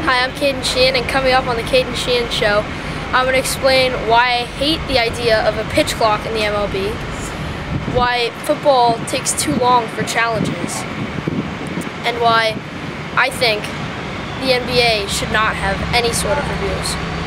Hi, I'm Caden Sheehan, and coming up on the Caden Sheehan Show, I'm going to explain why I hate the idea of a pitch clock in the MLB, why football takes too long for challenges, and why I think the NBA should not have any sort of reviews.